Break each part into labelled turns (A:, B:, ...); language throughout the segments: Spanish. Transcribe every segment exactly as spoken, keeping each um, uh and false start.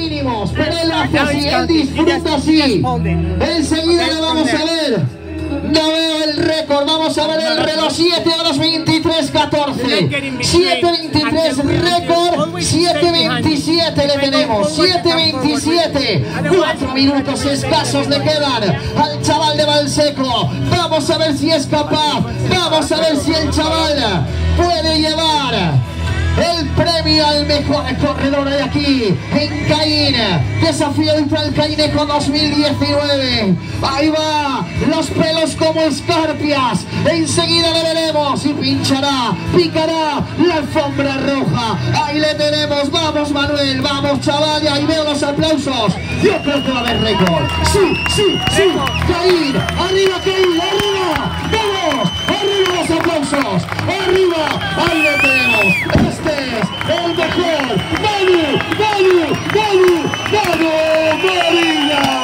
A: mínimos, pero él hace así, él disfruta así. Enseguida le vamos a ver. No veo el récord, vamos a ver el reloj. Siete horas veintitrés catorce. siete veintitrés récord, siete veintisiete le tenemos. siete veintisiete. Cuatro minutos escasos le quedan al chaval de Valseco. Vamos a ver si es capaz. Vamos a ver si el chaval puede llevar el premio al mejor corredor de aquí en Caín. Desafío Ultra el Cainejo dos mil diecinueve. Ahí va, los pelos como escarpias. Enseguida le veremos y pinchará, picará la alfombra roja. Ahí le tenemos. Vamos, Manuel, vamos, chaval. Y ahí veo los aplausos. Yo creo que va a haber récord. Sí, sí, sí. Caín, arriba, Caín, arriba. Vamos, arriba los aplausos. Arriba, ahí le tenemos. Este es el mejor. Manu, Manu, Manu, Manu Morilla.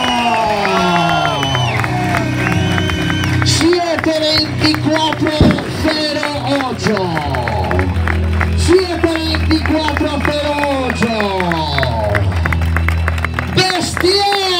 A: siete veinticuatro cero ocho. siete veinticuatro cero ocho. ¡Bestial!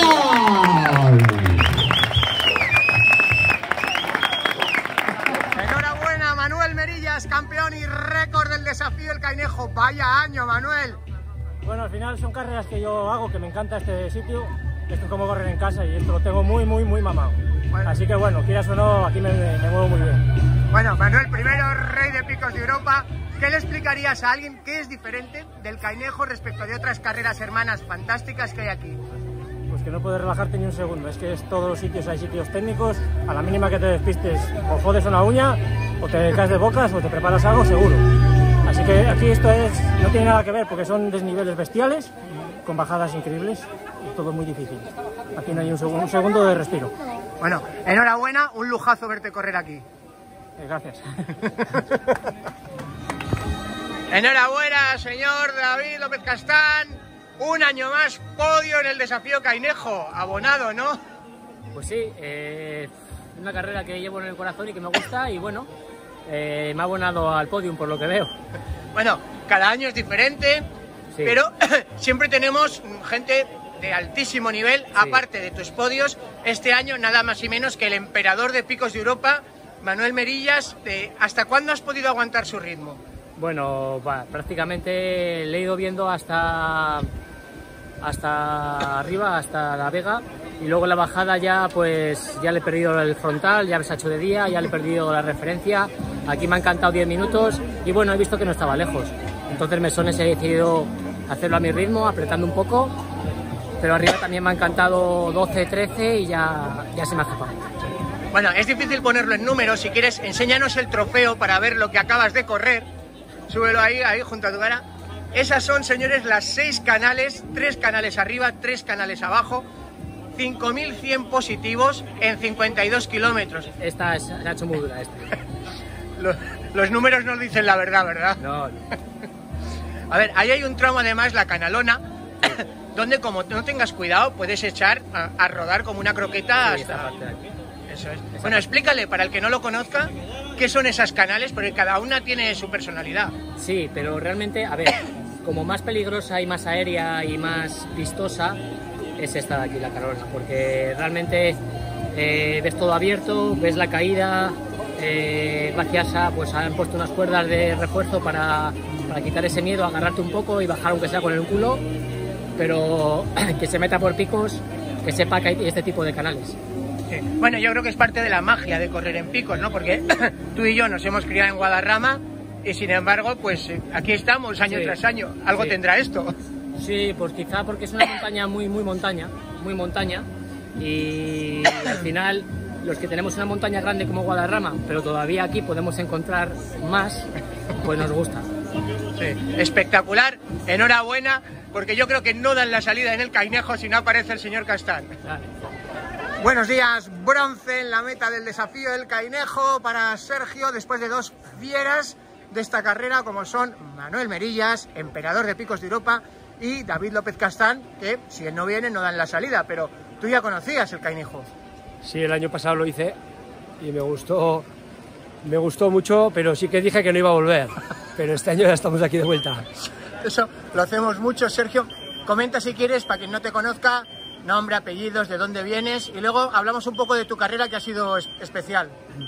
B: Enhorabuena, Manuel Merillas, campeón y récord del desafío El Cainejo. Vaya año, Manuel.
C: Bueno, al final son carreras que yo hago, que me encanta este sitio. Esto es como correr en casa y esto lo tengo muy, muy, muy mamado. Bueno. Así que bueno, quieras o no, aquí me, me muevo muy bien.
B: Bueno, Manuel, primero rey de picos de Europa. ¿Qué le explicarías a alguien qué es diferente del Cainejo respecto de otras carreras hermanas fantásticas que hay aquí?
C: Pues que no puedes relajarte ni un segundo. Es que es todos los sitios, hay sitios técnicos. A la mínima que te despistes, o jodes una uña, o te caes de bocas, o te preparas algo seguro. Así que aquí esto es, no tiene nada que ver porque son desniveles bestiales, con bajadas increíbles y todo muy difícil. Aquí no hay un segundo, un segundo de respiro.
B: Bueno, enhorabuena, un lujazo verte correr aquí.
C: Eh, gracias.
B: Enhorabuena, señor David López Castán. Un año más podio en el desafío Cainejo. Abonado, ¿no?
D: Pues sí, eh, una carrera que llevo en el corazón y que me gusta y bueno, eh, me ha abonado al podium por lo que veo.
B: Bueno, cada año es diferente, sí, pero siempre tenemos gente de altísimo nivel, sí, aparte de tus podios. Este año nada más y menos que el emperador de picos de Europa, Manuel Merillas. De, ¿hasta cuándo has podido aguantar su ritmo?
D: Bueno, bah, prácticamente le he ido viendo hasta, hasta arriba, hasta La Vega, y luego en la bajada ya pues ya le he perdido el frontal, ya se ha hecho de día, ya le he perdido la referencia. Aquí me ha encantado diez minutos y bueno, he visto que no estaba lejos. Entonces Mesones he decidido hacerlo a mi ritmo, apretando un poco, pero arriba también me ha encantado doce, trece y ya, ya se me ha escapado.
B: Bueno, es difícil ponerlo en números. Si quieres, enséñanos el trofeo para ver lo que acabas de correr. Súbelo ahí, ahí, junto a tu cara. Esas son, señores, las seis canales, tres canales arriba, tres canales abajo, cinco mil cien positivos en cincuenta y dos kilómetros.
D: Esta es, se ha hecho muy dura esta.
B: los, los números nos dicen la verdad, ¿verdad?
D: No.
B: A ver, ahí hay un tramo además, la canalona, donde como no tengas cuidado, puedes echar a, a rodar como una croqueta.
D: Sí,
B: hasta...
D: esta parte de aquí.
B: Eso es. Bueno, explícale, para el que no lo conozca, qué son esas canales, porque cada una tiene su personalidad.
D: Sí, pero realmente, a ver, como más peligrosa y más aérea y más vistosa es esta de aquí, la Canalona, porque realmente eh, ves todo abierto, ves la caída, eh, gracias a, pues han puesto unas cuerdas de refuerzo para, para quitar ese miedo, agarrarte un poco y bajar aunque sea con el culo, pero que se meta por picos, que sepa que hay este tipo de canales.
B: Sí. Bueno, yo creo que es parte de la magia de correr en picos, ¿no? Porque tú y yo nos hemos criado en Guadarrama y sin embargo, pues aquí estamos año sí, tras año. Algo sí. tendrá esto.
D: Sí, pues quizá porque es una montaña muy, muy montaña, muy montaña y al final los que tenemos una montaña grande como Guadarrama, pero todavía aquí podemos encontrar más, pues nos gusta.
B: Sí, espectacular, enhorabuena, porque yo creo que no dan la salida en el Cainejo si no aparece el señor Castán. Claro. Buenos días, bronce en la meta del desafío del Cainejo para Sergio, después de dos fieras de esta carrera como son Manuel Merillas, emperador de picos de Europa, y David López Castán, que si él no viene no dan la salida, pero tú ya conocías el Cainejo.
C: Sí, el año pasado lo hice y me gustó, me gustó mucho, pero sí que dije que no iba a volver, pero este año ya estamos aquí de vuelta.
B: Eso lo hacemos mucho, Sergio. comenta si quieres, para quien no te conozca, nombre, apellidos, de dónde vienes, y luego hablamos un poco de tu carrera, que ha sido es especial.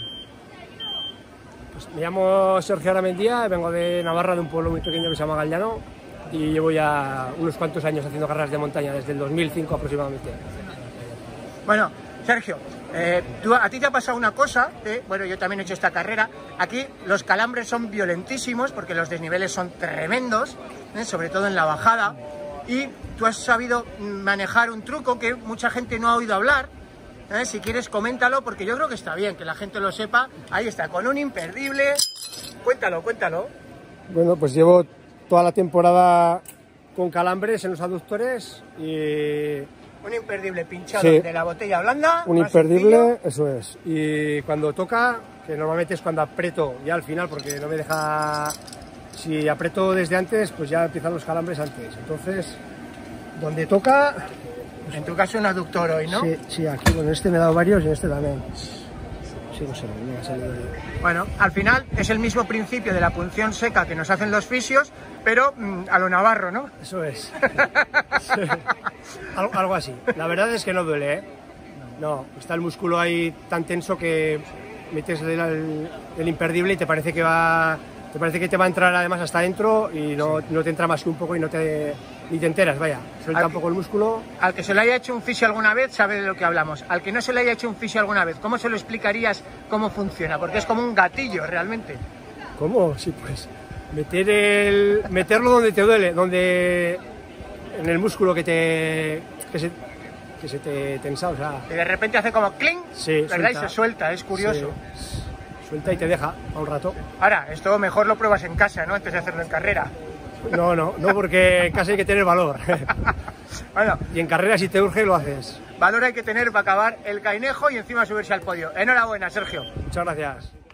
C: Pues me llamo Sergio Aramendía, vengo de Navarra, de un pueblo muy pequeño que se llama Galdano, y llevo ya unos cuantos años haciendo carreras de montaña, desde el dos mil cinco aproximadamente.
B: Bueno, Sergio, eh, tú, a ti te ha pasado una cosa, eh, bueno, yo también he hecho esta carrera. Aquí los calambres son violentísimos porque los desniveles son tremendos, eh, sobre todo en la bajada, y tú has sabido manejar un truco que mucha gente no ha oído hablar. Eh, si quieres, coméntalo, porque yo creo que está bien que la gente lo sepa. Ahí está, con un imperdible. Cuéntalo, cuéntalo.
C: Bueno, pues llevo toda la temporada con calambres en los aductores y...
B: Un imperdible pinchado
C: sí,
B: de la botella blanda.
C: Un imperdible, sencillo. Eso es. Y cuando toca, que normalmente es cuando aprieto ya al final, porque no me deja... Si aprieto desde antes, pues ya empiezan los calambres antes. Entonces, donde toca...
B: En tu caso un aductor hoy, ¿no?
C: Sí, sí, aquí, bueno, en este me he dado varios y en este también. Sí, no sé, no me ha salido bien.
B: Bueno, al final es el mismo principio de la punción seca que nos hacen los fisios, pero mmm, a lo navarro, ¿no?
C: Eso es. Sí. Algo, algo así. La verdad es que no duele, ¿eh? No, está el músculo ahí tan tenso que metes el, el, el imperdible y te parece que va... Te parece que te va a entrar además hasta adentro y no, no te entra más que un poco y no te, ni te enteras, vaya. Suelta al, un poco el músculo.
B: Al que se le haya hecho un fisio alguna vez sabe de lo que hablamos. Al que no se le haya hecho un fisio alguna vez, ¿cómo se lo explicarías cómo funciona? Porque es como un gatillo realmente.
C: ¿Cómo? Sí, pues meter el, meterlo donde te duele, donde en el músculo que te que se, que se te tensa, o sea.
B: Y de repente hace como cling,
C: sí,
B: ¿verdad?
C: Suelta.
B: Y se suelta, es curioso.
C: Sí. Suelta y te deja a un rato.
B: Ahora, esto mejor lo pruebas en casa, ¿no? Antes de hacerlo en carrera.
C: No, no, no, porque en casa hay que tener valor.
B: Bueno,
C: y en carrera, si te urge, lo haces.
B: Valor hay que tener para acabar el Cainejo y encima subirse al podio. Enhorabuena, Sergio.
C: Muchas gracias.